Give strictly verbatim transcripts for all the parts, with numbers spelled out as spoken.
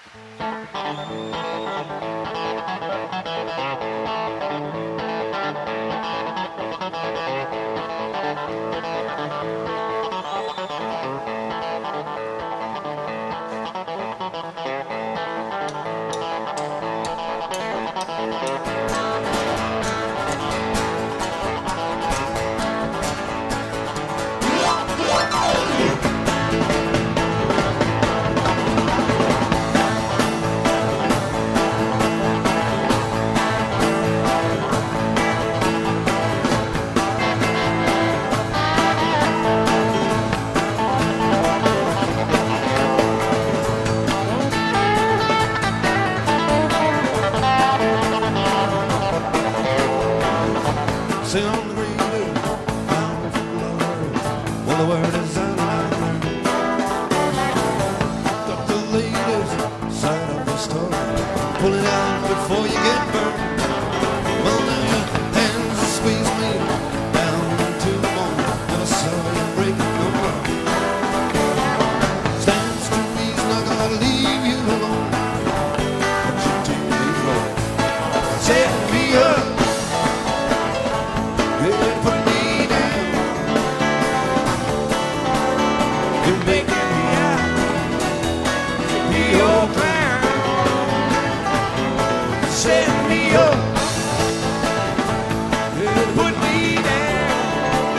Sit on the radio, bound for glory. Well, the word is out loud. Got the latest side of the story. Pull it out before you get burned. Well, now your hands squeeze me down to the bone. Never saw you break no more. Stands to reason I gotta leave you alone. But you take me wrong. Set me up. Set me up, put me down.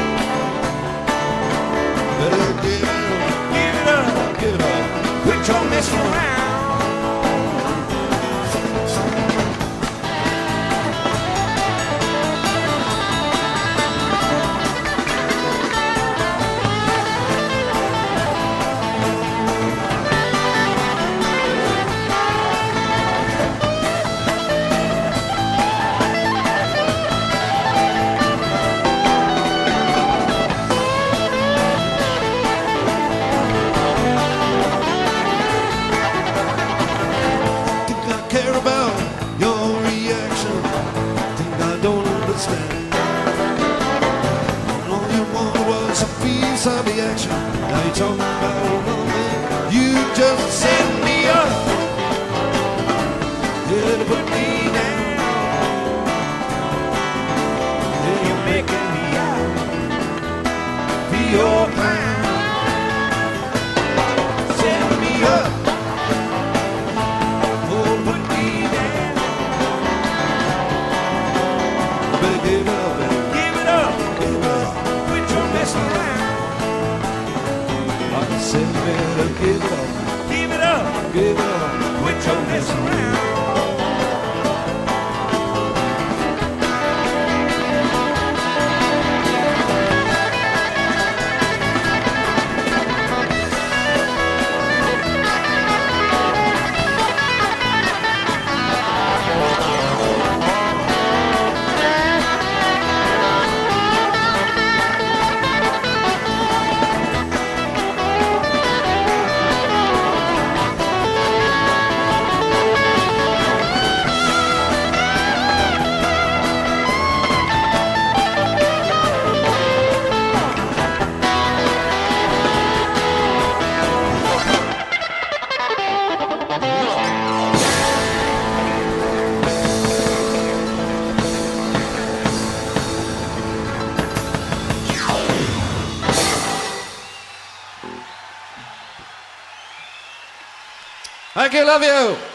Better give it up, give it up, give it up. Quit your messing around. Care about your reaction. Think I don't understand. All you wanted was a piece of the action. Now you're talking about another man. You just set me up, yeah, to put me down. Yeah, you're making me out, be your clown. Set me up. Give it up, give it up, give it up. Quit your messing around. I said, better give it up, give it up, give it up. Quit your messing around. Thank you, love you.